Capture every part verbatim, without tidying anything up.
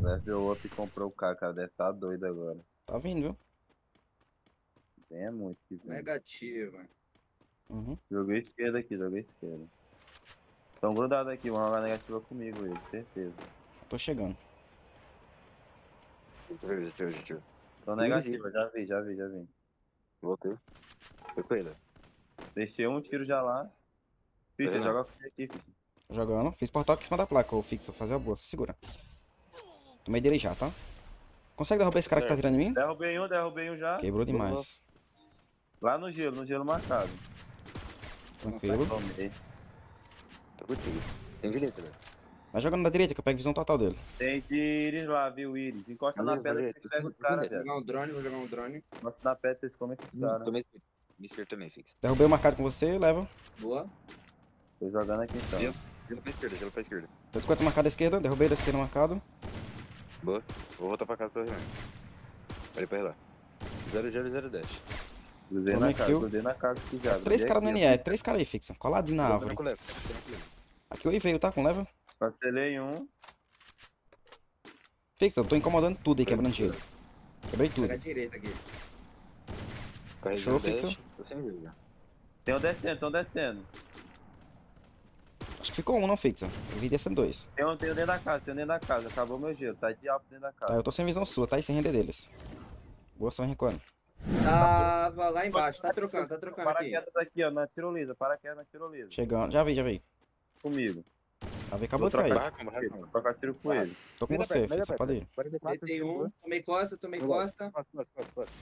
Level outro e comprou o cara, cara. Deve estar doido agora. Tá vindo, viu? Tem é muito que vem. Negativa. Uhum. Joguei esquerda aqui, joguei esquerda. Estão grudados aqui, vão jogar negativa comigo, eles, certeza. Tô chegando. Deixa eu ver, deixa eu ver, deixa eu ver. Estão negativa, já vi, já vi, já vi. Voltei. Foi com ele. Deixei um tiro já lá. Ficha, Tá vendo? joga com aqui, ficha. Jogando. Fiz portal aqui em cima da placa, ô fixo. Vou fazer a boa. Segura. Tomei dele já, tá? Consegue derrubar esse cara que tá tirando em mim? Derrubei um, derrubei um já. Quebrou demais. Lá no gelo, no gelo marcado. Tranquilo. Tomei. Tô contigo. Tem direita, velho. Vai jogando da direita que eu pego visão total dele. Tem de Iris lá, viu, Iris? Encosta Mas na eles pedra vão que ver, você pega os sim, caras, sim, Vou velho. jogar um drone, vou jogar um drone. Encosta na pedra, vocês comem esses caras. Tomei espírito. Me espírito também, fixo. Derrubei o marcado com você, leva. Boa. Tô jogando aqui então. Gelo, gelo pra esquerda, gelo pra esquerda. Eu cinquenta marcado à esquerda, derrubei da esquerda marcado. Boa. Vou voltar pra casa do Torre. Olha pra lá. zero zero zero dash. Cruzei Tomei na casa, kill. cruzei na casa aqui já. Três cruzei caras no aqui, N E, três caras aí, fixa. Coladinho na Tô árvore. fazendo com leve, tô fazendo com leve. Aqui o I veio, tá? Com leva. ó. Cancelei um. Fixa, eu tô incomodando tudo aí, quebrando gelo. Quebrei tudo. Pega a direita aqui. Carregando Show, dash. fixo. Tô sem vida. Tem um descendo, tem um descendo. Acho que ficou um, não fixa. Eu vi descendo dois. Tem um, tem um dentro da casa, tem um dentro da casa. Acabou meu gelo, tá de alto dentro da Tá, casa. eu tô sem visão sua, tá? E sem render deles. Boa, só recuando. Tava lá embaixo, tá trocando, tá trocando aqui. Paraquedas aqui, ó, na tirolesa. Paraquedas na tirolesa. Chegando. Já vi, já vi. Comigo. Já vi, acabou de Vou cair. trocar. Barraca, barraca. Vou trocar tiro com ele. Tô com você, fixa, pode ir. Deitei um, tomei costa, tomei costa. Costa, costa, costa, costa.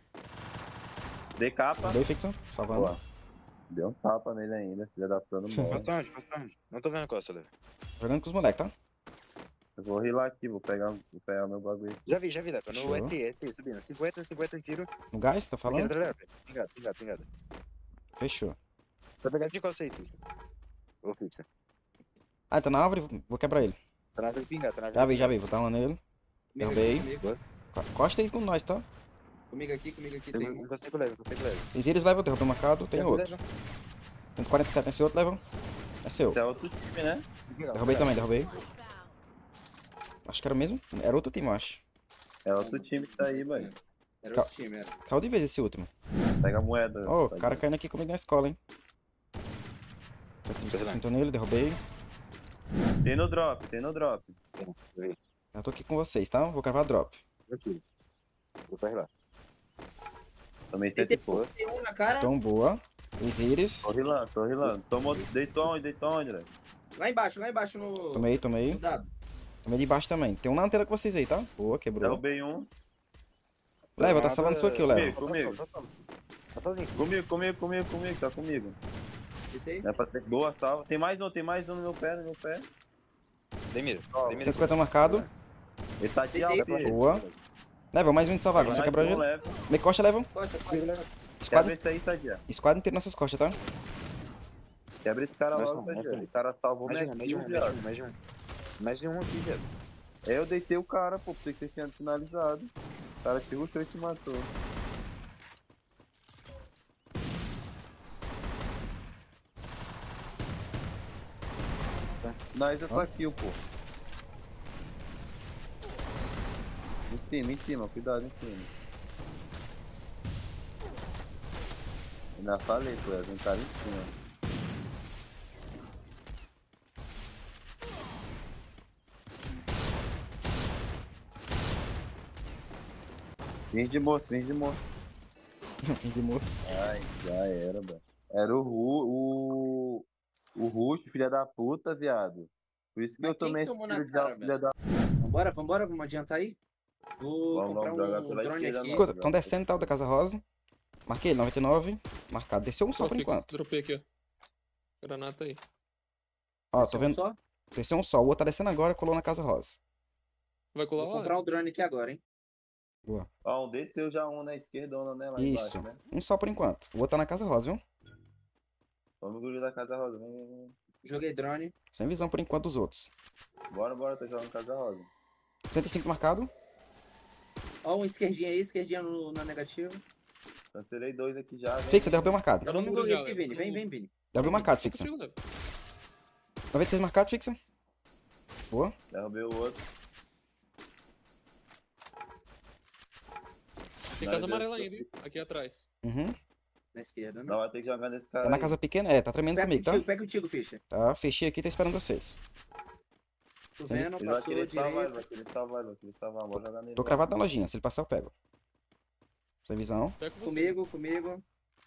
Dei capa. Dei, fixa. Salvando. Boa. Deu um tapa nele ainda, filha da puta, não morre. Costa onde? Costa onde? Não tô vendo a costa, Leve. Jogando com os moleques, tá? Eu vou rilar aqui, vou pegar, vou pegar meu bagulho. Já vi, já vi, Leve. No Show. S I, S I, subindo. cinquenta, cinquenta um tiro. No gás, tá falando? Tira, Leve. Pingado, pingado, pingado. Fechou. Tá pegando de costa aí, fixa. Ô, fixa. Ah, ele tá na árvore, vou quebrar ele. Tá na árvore pingado, tá na árvore Já vi, já pingado. vi, vou dar uma nele. Comigo Derrubei. aqui, comigo. Co- Costa aí com nós, tá? Comigo aqui, comigo aqui, Tem tem um um. consigo leve, consigo leve. Os íris level, derrubei o marcado, tem Leve, outro. leve. cento e quarenta e sete nesse outro level. É seu. Esse é outro time, né? Pingado, Derrubei pingado. também, derrubei. Acho que era o mesmo. Era outro time, eu acho. É outro time que tá aí, mano. Era outro time, era. Caiu de vez esse último. Pega a moeda. Ô, o Pode cara ir. caindo aqui comigo na escola, hein? cento e sessenta nele, derrubei. Tem no drop, tem no drop. Eu tô aqui com vocês, tá? Vou cavar drop. Eu tiro. Vou pra lá. Tomei Tem, cento e pouco. tem um na cara. Então, boa. Os íris. Tô rilando, tô rilando. Tomou, deitou onde, deitou onde, velho? Lá embaixo, lá embaixo no. Tomei, tomei. no dado. Tomei de baixo também. Tem um na antena com vocês aí, tá? Boa, quebrou. Derrubei um. Leva, tá salvando isso aqui, o Leva. Comigo, Tá sozinho. Comigo, comigo, comigo, comigo, tá comigo. Deitei. Não é pra ter boa, salva. Tem mais um, tem mais um no meu pé, no meu pé. Dei mira. Ó, Dei mira. cento e cinquenta marcado. Ele tá de Deitei. alto. ele. Boa. Leva, mais um de salvar. Tem Você mais quebrou um, ele. leva. Me costa, leva. Costa, costa. Quebra Squad, esse aí, Sadia. squad inteiro nessas costas, tá? Quebra esse cara Mais logo, um, mais Sadia. um. O cara salvou Mais de um, minha mais de um, kill, mais de viado. um, mais de um. Mais de um aqui, velho. É, eu deitei o cara, pô, pensei que vocês tinham finalizado. O cara te rushou e te matou. Nós, eu tô aqui, pô. Em cima, em cima, cuidado em cima. Ainda falei, pô, tem um cara em cima. Finge de morto, finge de morto. Fim de moço. Ai, já era, velho. Era o Ru, o. O Rush, filha da puta, viado. Por isso que Mas eu quem tomei que tomou esse na tiro de cara, alto, filha da. Vambora, vambora, vamos adiantar aí? Vou Vamos, comprar vamos jogar um pela drone esquerda, aqui. não. Escuta, tão descendo, tá? O da Casa Rosa. Marquei ele, noventa e nove. Marcado. Desceu um só Ó, por fixo, enquanto. Dropei aqui, ó. Granata aí. Ó, Esse tô é um vendo. Só? Desceu um só. O outro tá descendo agora, colou na Casa Rosa. Vai colar Vou lá? comprar um drone aqui agora, hein? Boa. Ó, um desceu já um na esquerda, um né? Lá Isso. embaixo, né? Um só por enquanto. O outro tá na Casa Rosa, viu? Vamos guri da Casa Rosa, vem, vem, vem. Joguei drone. Sem visão por enquanto dos outros. Bora, bora, tô jogando Casa Rosa. cento e cinco marcado. Ó, um esquerdinha aí, esquerdinha no, na negativa. Cancelei dois aqui já. Vem. Fixa, derrubei o marcado. Tá no Vamos muro correr já, aqui, Léo. Vini. Vem, vem, Vini. Derrubei o marcado, Tô fixa. contigo, Léo. noventa e seis marcado, fixa. Boa. Derrubei o outro. Tem casa amarela ainda, hein? Aqui atrás. Uhum. Na esquerda, né? Não, vai ter que jogar nesse cara Tá na aí. casa pequena? É, tá tremendo Pega comigo, tá? contigo, pega contigo, Fischer. Tá, fechei aqui, tá esperando vocês. Tô Sim. vendo, Ele vai passou querer salvar, ele direito. vai querer salvar, ele vai querer salvar. Vou jogar nele. Tô cravado na lojinha, se ele passar eu pego. Sem visão. Pega com você. Comigo, comigo.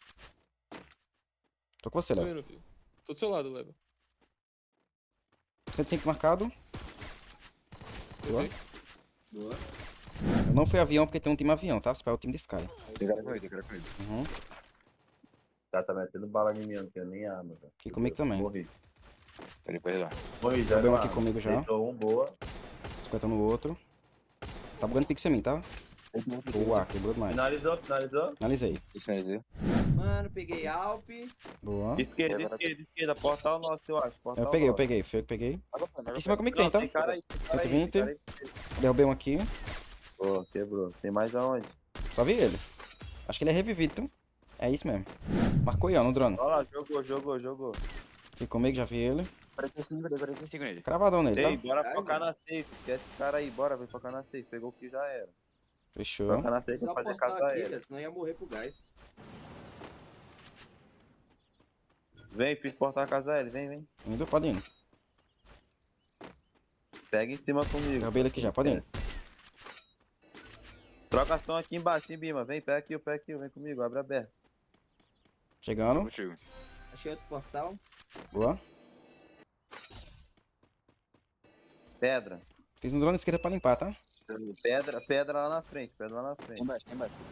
Tô com você, Tô Léo. indo, filho. Tô do seu lado, Leva. cento e cinco marcado. Boa. Ok. Boa. Eu não fui avião porque tem um time avião, tá? Spy é o time de Sky. Tem cara com ele, tem cara com ele. Uhum. O cara tá metendo bala em mim, eu não tenho nem arma, velho. Aqui comigo também. Morri. Ele perdeu. Morri, já Subiu não aqui arma. comigo já. Deitou um, boa. cinquenta no outro. Tá bugando pixel em mim, tá? Boa, quebrou demais. Finalizou, finalizou. Finalizei. Finalizei. Mano, peguei Alp. Boa. Esquerda, esquerda, esquerda. Portal nosso, eu acho. Portal Eu peguei, eu nosso. peguei. Foi eu que peguei. Aqui em cima comigo Não, tem, tá? tem cara aí, tem cara aí, cento e vinte. tem cara aí. Derrubei um aqui. Pô, quebrou. Tem mais aonde? Só vi ele. Acho que ele é revivido, então. É isso mesmo. Marcou aí, ó, no drone. Olha lá, jogou, jogou, jogou. Aqui comigo, já vi ele. quarenta e cinco, quarenta e cinco nele. Cravadão nele, Ei, tá? bora Ai, focar velho. na safe. Esquece esse cara aí, bora, vem focar na safe. Pegou o que já era. Fechou. Focar na safe Só pra fazer portal casa aqui, aérea. velho, senão ia morrer pro gás. Vem, fiz portar a casa aérea, vem, vem. Indo, pode ir. Pega em cima comigo. Derrubei ele aqui já, pode ir. Troca som aqui embaixo, em Bima. Vem, pega aqui, pega aqui, vem comigo, abre aberto. Tô Chegando. contigo. Achei outro portal. Boa. Pedra. Fiz um drone esquerda pra limpar, tá? Pedra, pedra lá na frente, pedra lá na frente. embaixo, tem embaixo.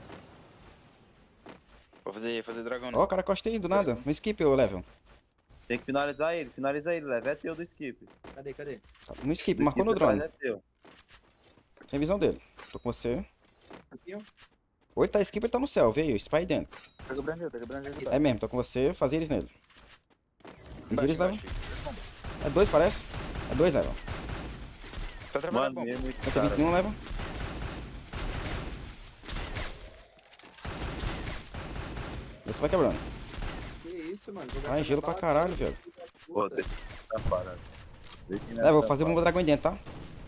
Vou fazer, fazer dragão, né? Ó, o cara costei do nada. No skip, ô level. Tem que finalizar ele, finaliza ele, leva. É teu do skip. Cadê, cadê? Tá, no skip, Do marcou no skip drone. atrás É teu. Sem visão dele. Tô com você. Aqui, ó. Ou ele tá skip, ele tá no céu. Veio, spy aí dentro. Pega o Brandel, pega o Brandel. É mesmo, tô com você. Fazer eles nele. Fiz eles, level. Embaixo, embaixo. É dois, parece? É dois, level. Só trabalhar Mano, bom. mesmo esse cento e cara. vinte e um, level. Você vai quebrando. Que isso, mano? Ai, gelo pra caralho, velho. Pô, deixa eu tá parado. Deixa eu É, vou fazer bomba dragão aí dentro, tá?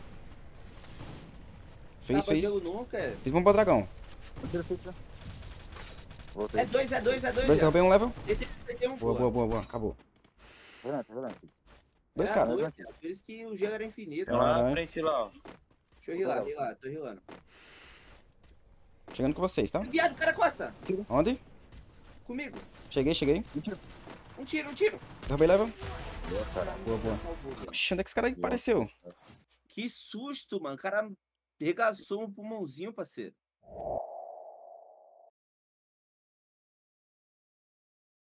Fiz, Tava fiz. gelo nunca, é. Fiz bomba dragão. Tira fixa. Voltei. É dois, é dois, é dois. Dois, já. derrubei um level. Ele tem, tem um, Boa, pô. boa, boa, boa. Acabou. Tá vendo, tá vendo? Dois É, caras. dois, cara. Por isso que o gelo era infinito. Tem lá na Caralho. frente lá, ó. Deixa eu rilar, rilar, tô rilando. Chegando com vocês, tá? Viado, cara, costa! Onde? Comigo. Cheguei, cheguei. Um tiro, um tiro. Derrubei level. Caramba, Boa, boa. salvou, velho. Oxi, onde é que esse cara aí apareceu? Que susto, mano. O cara regaçou um pulmãozinho, parceiro.